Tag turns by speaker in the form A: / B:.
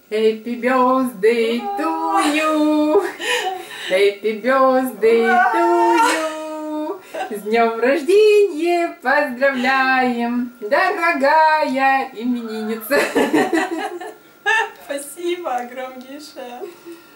A: Happy birthday to you! Happy birthday to you! С днем рождения поздравляем, дорогая именинница!
B: Спасибо огромнейшее!